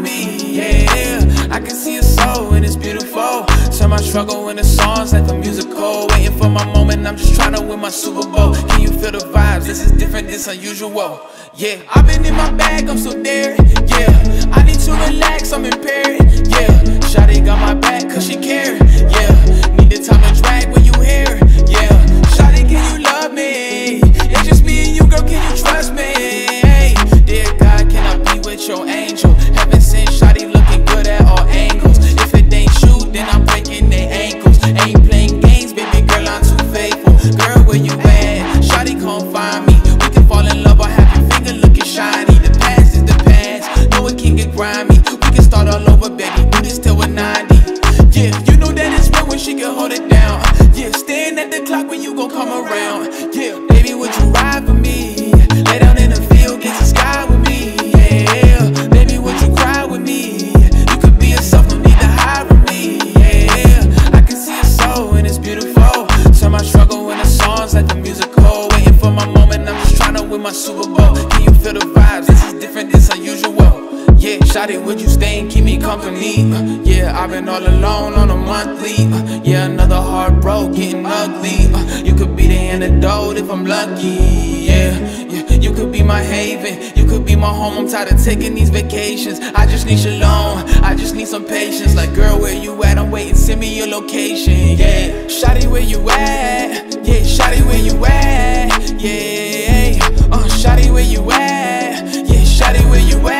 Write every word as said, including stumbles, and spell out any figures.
me, yeah. I can see your soul and it's beautiful. Turn my struggle into songs like a musical. Waiting for my moment, I'm just trying to win my Super Bowl. Can you feel the vibes? This is different, this unusual. Yeah, I've been in my bag, I'm so there. Yeah, I need to relax, I'm impaired. Yeah, Shawty got my back cause she care. Yeah, need the time to drag when you here. Yeah, Shawty, can you love me? It's just me and you, girl, can you trust me? Hey, dear God, can I be with your angel? Heaven sent Shawty looking good at all angles. If it ain't you, then I'm breaking their ankles. Ain't playing games, baby girl, I'm too faithful. Girl, where you at? Shawty, come find me. We can fall in love or have your finger looking shiny. The past is the past, no it can get grimy. We can start all over, baby, do this till we're ninety. Yeah, you know that it's real when she can hold it down. Yeah, staring at the clock when you gon' come around. Yeah, baby, would you ride for me? Lay down in the field, get the sky with me. Yeah, baby, would you cry with me? You could be yourself, no need to hide from me. Yeah, I can see your soul and it's beautiful. Turn my struggle into songs like a musical. Waiting for my moment, I'm just trying to win my Super Bowl. Can you feel the vibes? This is different, this unusual. Yeah, Shawty, would you stay and keep me company? Uh, yeah, I've been all alone on a monthly. Uh, yeah, another heart broke, getting ugly. Uh, you could be the antidote if I'm lucky. Yeah, yeah, you could be my haven. You could be my home. I'm tired of taking these vacations. I just need shalom. I just need some patience. Like, girl, where you at? I'm waiting. Send me your location. Yeah, Shawty, where you at? Yeah, Shawty, where you at? Yeah, uh, Shawty, where you at? Yeah, Shawty, where you at?